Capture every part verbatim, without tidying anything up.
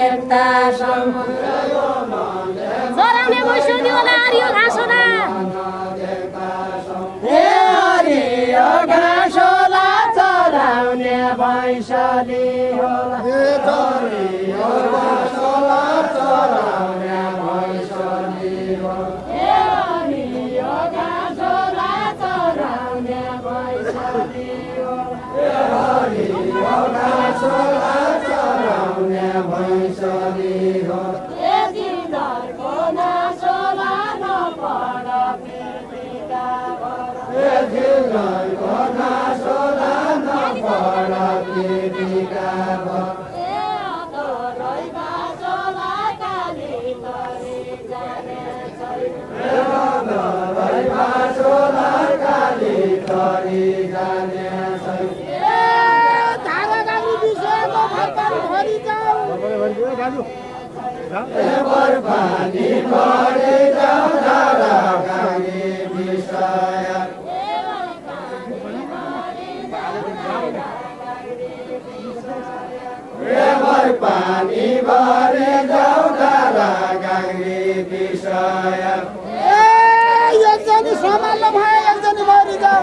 देख्दा चराउने भइसक्यो होला हरियो घाँस होला ए हरियो घाँस होला चराउने भैँसली होला ए हरियो घाँस होला चराउने भैँसली होला ए हरियो घाँस होला चराउने भैँसली होला ए हरियो घाँस होला चराउने भैँसली होला ए दिनहरुको नासोला नपढ पृथ्वीका ए दिनहरुको नासोला नपढ पृथ्वीका ए अतरै भाषोला काली तरी जाने छैन ए अतरै भाषोला काली तरी जाने छैन ए धारा गाली विषयको फर्कन भरि जाऊ एबर पानी भरि जाऊ धारा गाली विषय एबर पानी भरि जाऊ धारा गाली विषय ए एकजनी सम्हाल्नु भयो एकजनी मरि जाऊ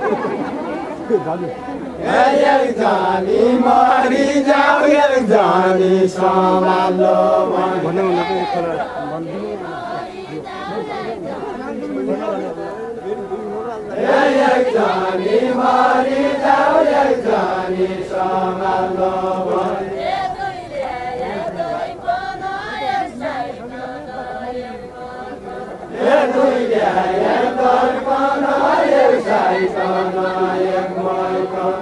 एकजनी मरि जाऊ एकजनी सम्हाल्नु भयो एकजनी मरि जाऊ एकजनी सम्हाल्नु भयो ए दुईले एक दर्पण एक साइकन एक मर्कन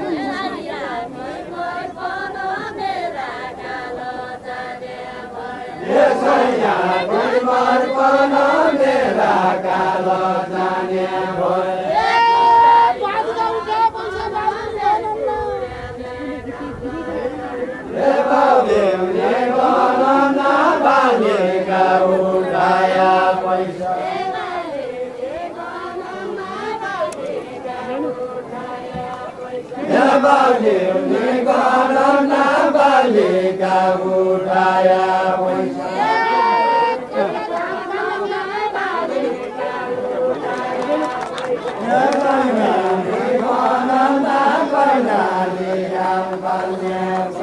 ए सैया कोही मर्कन मेरा कालो जाने भयो ए बाउले गणन बालेका उठाया पैसा ए बाउले गणन बालेका उठाया पैसा ए गणन कर्णाली राम बाल्य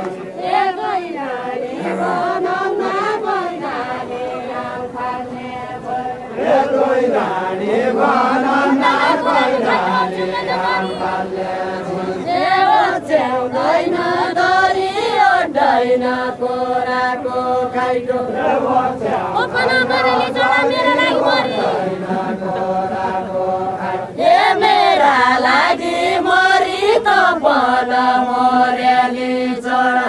रानी बनना रानी राम च्याउँदैन दरी अड्दैन कोराको खाइटो ए मेरा लागि मरि त पन मर्याली चरा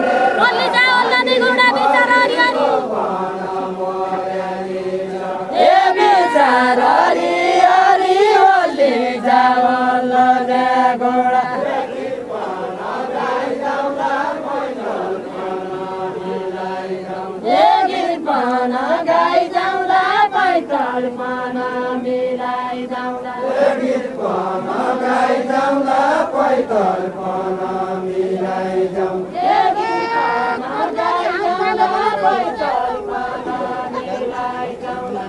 हरि हरि ओली जावल गोडा गीत पन गाई जाउँला पैतल पन मिलाई जाउँला गीत पन गाई जाउँला पैतल पन मिलाई जाउँला पैतल पन मिलाई जाउँला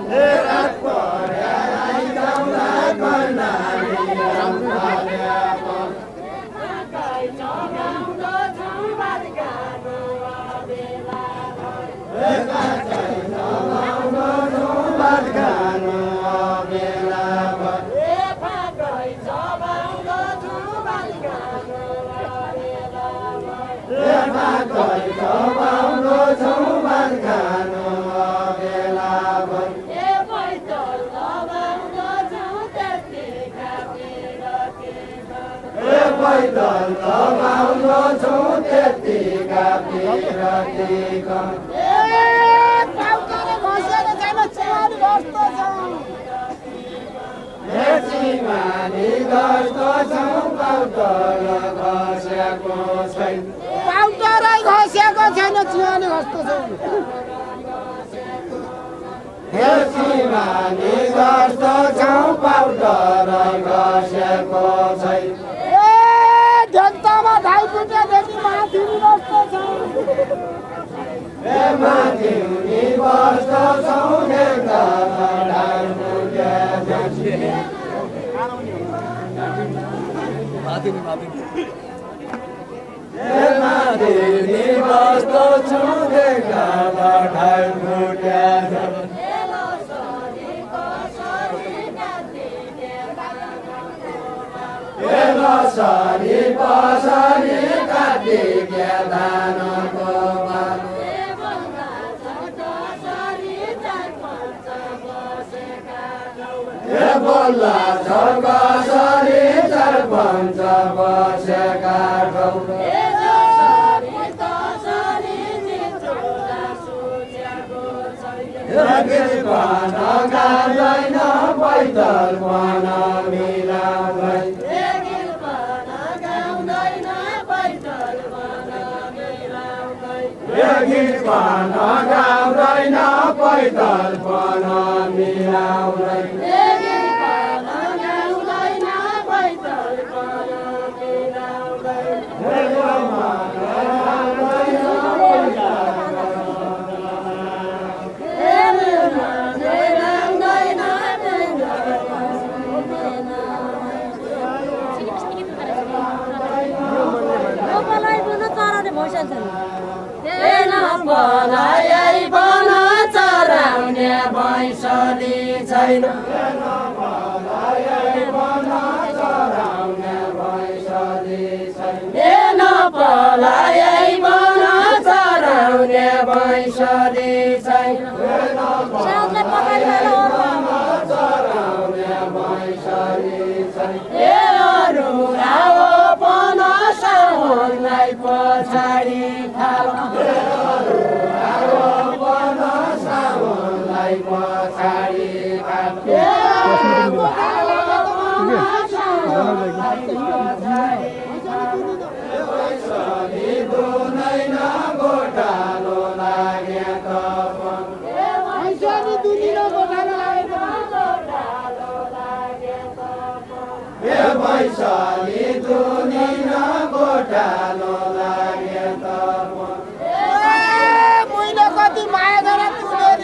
पैदल लगाउनु छु त्यतिका पिरतीका ए पाउtere घसेर जान चिमानी कस्तो छ ए चिमानी कस्तो छ पाउतर घसेको छैन पाउतरै घसेको छैन चिमानी कस्तो छ हे चिमानी कस्तो छ पाउतरै घसेको छैन जनतामा ढाई फुटिया देखि माथि कस्तो छ देवी कस्तो छु देखा लठाइ फुट्या सरी पसरी काटी के धानको बाल हे बोल्ला झर्क सरी चार पञ्च बसेका ठाउँ गीतपान गाउँदैन पैदल पान मिलाउँदै गीतपान गाउँदैन पैदल पान मिलाउँदै पलाइ बन चराउने भैँसली छैन पलाइ बन चराउने भैँसली छैन पलाइ बन चराउने भैँसली छैन चराउने भैँसली छैन अरू आऊ पन साउनलाई पछाडि थाल पछाडि दुनैन गोठालो लागे भैँसली दुनिन गोठालो लागे मैले कति माया गरेर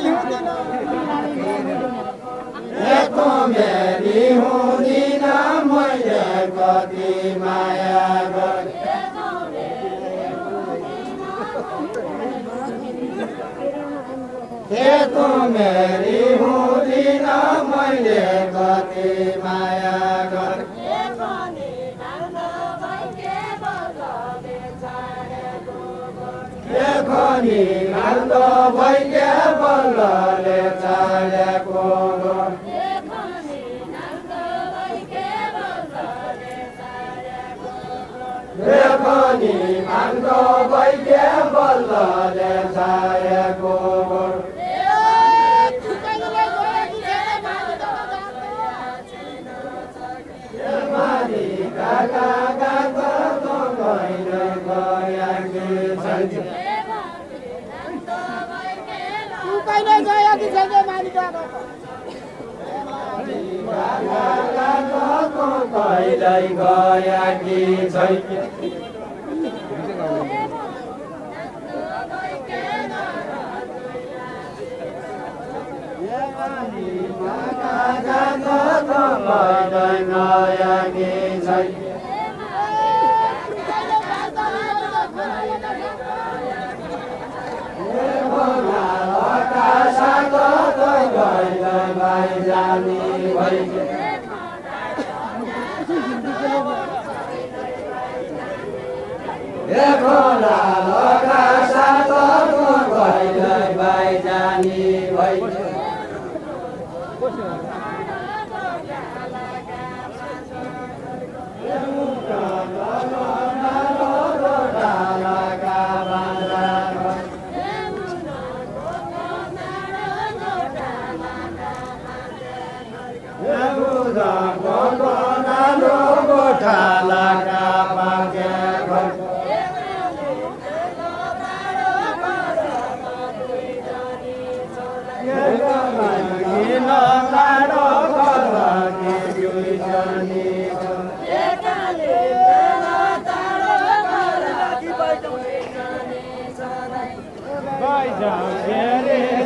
मेरी हुँदिन मैले कति माया गरे तँ मेरी हुँदिन मैले कति माया गरे खनी घाल्दो भैके बल्लले छाडेको खनी घाल्दो भैके बल्लले छाडेको काका काका तो कहिले गया कि छैन कहिले गयो कि छैन मालिक कहिले गया कि छैन कहिले गया कि छैन जानी भई खोला लगा साथ गइलै भाइ जानी भई Vai,